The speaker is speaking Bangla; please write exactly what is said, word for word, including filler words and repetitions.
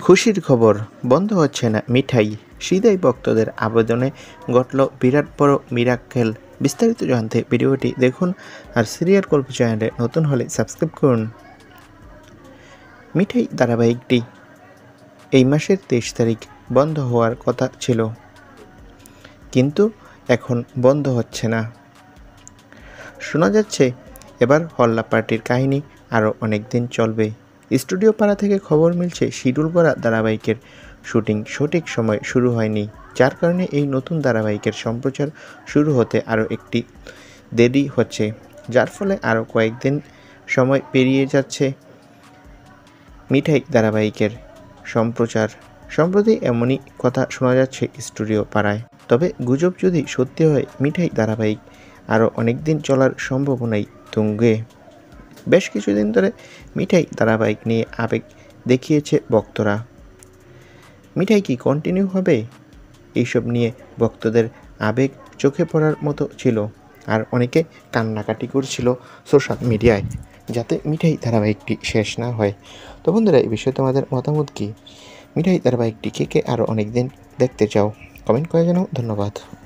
খুশির খবর, বন্ধ হচ্ছে না মিঠাই। হৃদয় ভক্তদের আবেদনে ঘটল বিরাট বড় মিরাক্কেল। বিস্তারিত জানতে ভিডিওটি দেখুন আর সিরিয়াল গল্প চ্যানেলে নতুন হলে সাবস্ক্রাইব করুন। মিঠাই ধারাবাহিকটি এই মাসের তেইশ তারিখ বন্ধ হওয়ার কথা ছিল, কিন্তু এখন বন্ধ হচ্ছে না। শোনা যাচ্ছে এবার হল্লা পার্টির কাহিনী আরও অনেক দিন চলবে। স্টুডিও পাড়া থেকে খবর মিলছে শিডিউল করা ধারাবাহিকের শুটিং সঠিক সময় শুরু হয়নি, যার কারণে এই নতুন ধারাবাহিকের সম্প্রচার শুরু হতে আরও একটি দেরি হচ্ছে, যার ফলে আরও কয়েকদিন সময় পেরিয়ে যাচ্ছে মিঠাই ধারাবাহিকের সম্প্রচার। সম্প্রতি এমনই কথা শোনা যাচ্ছে স্টুডিও পাড়ায়। তবে গুজব যদি সত্যি হয়, মিঠাই ধারাবাহিক আরও অনেক দিন চলার সম্ভাবনাই তুঙ্গে। বেশ কিছুদিন ধরে মিঠাই ধারাবাহিক নিয়ে আবেগ দেখিয়েছে ভক্তরা। মিঠাই কি কন্টিনিউ হবে? এইসব নিয়ে ভক্তদের আবেগ চোখে পড়ার মতো ছিল, আর অনেকে কান্নাকাটি করছিল সোশ্যাল মিডিয়ায়, যাতে মিঠাই ধারাবাহিকটি শেষ না হয়। তো বন্ধুরা, এই বিষয়ে তোমাদের মতামত কি? মিঠাই ধারাবাহিকটি কে কে আরও অনেক দিন দেখতে চাও? কমেন্ট করে জানাও। ধন্যবাদ।